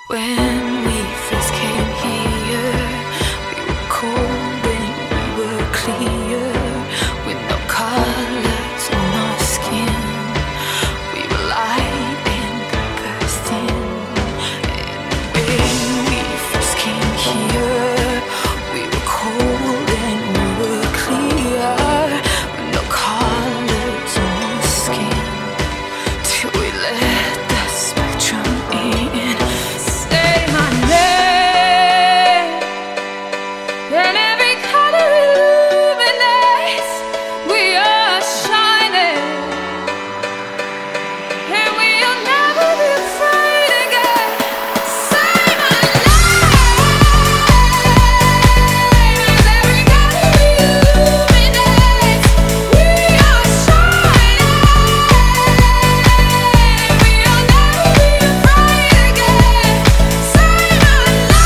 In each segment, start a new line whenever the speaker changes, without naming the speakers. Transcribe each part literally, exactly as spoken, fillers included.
When we first came here, we were cold and we were clear, with no colors on our skin. We were light and paper thin. And when we first came here, we were cold and we were clear, with no colors on our skin. Till we let the spectrum in. And every color illuminates. We are shining, and we'll never be afraid again. Say my name. And every color illuminates. We are shining, we'll never be afraid again. Say my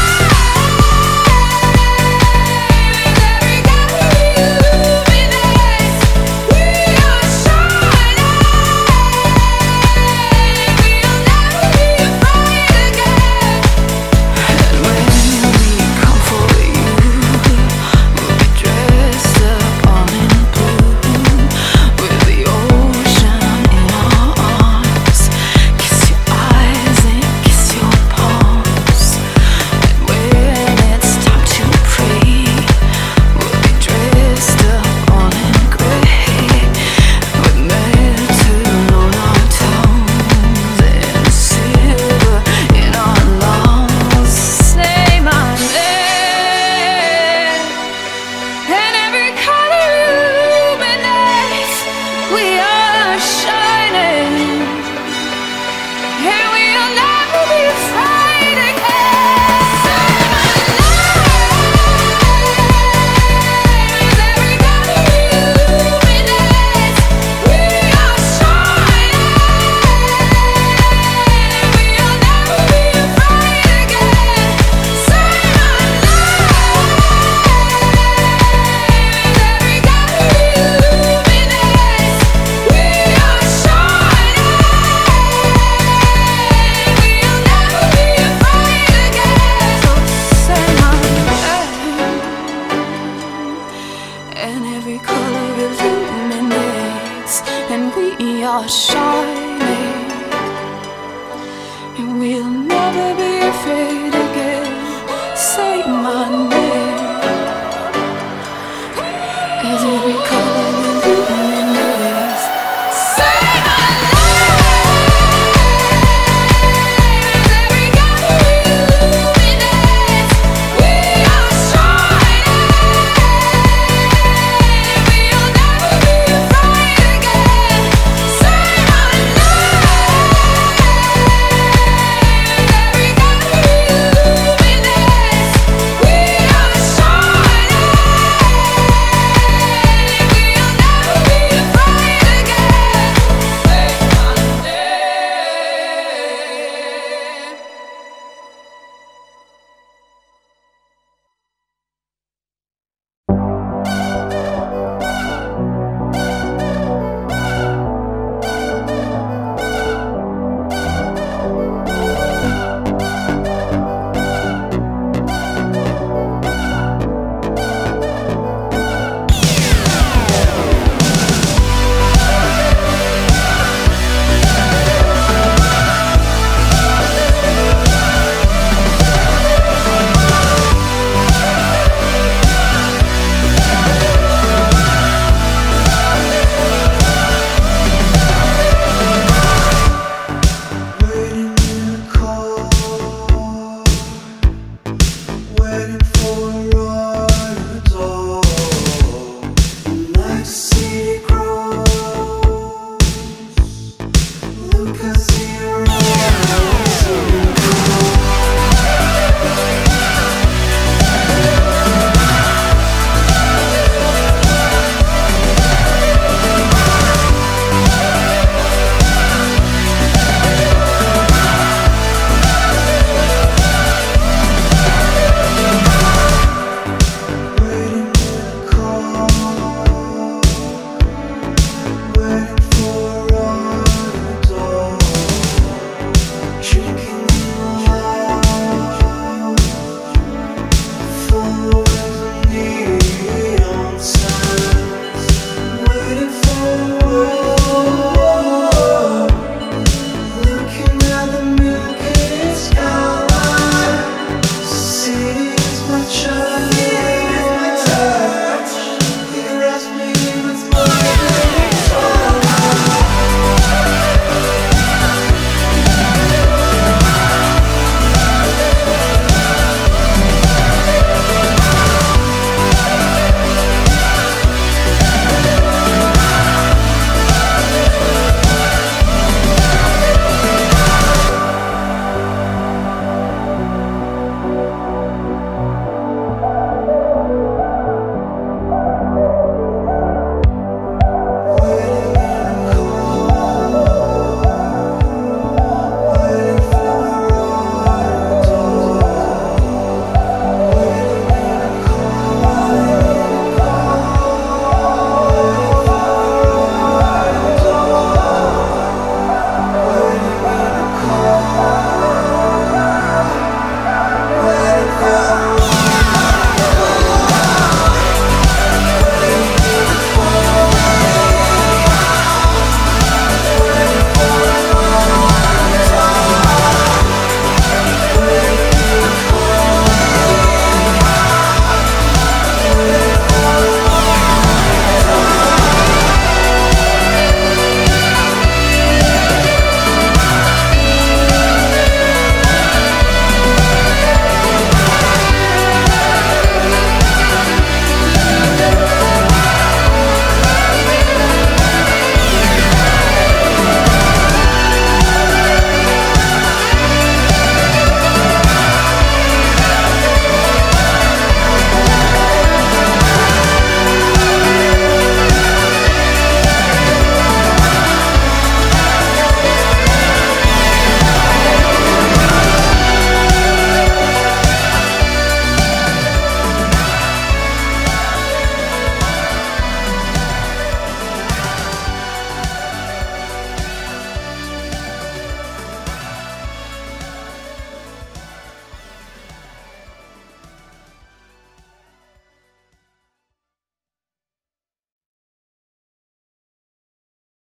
And every color illuminates, and we are shining, and we'll never be afraid again. Say my name. As every color illuminates. Say my name. As every color illuminates. We are shining. Cause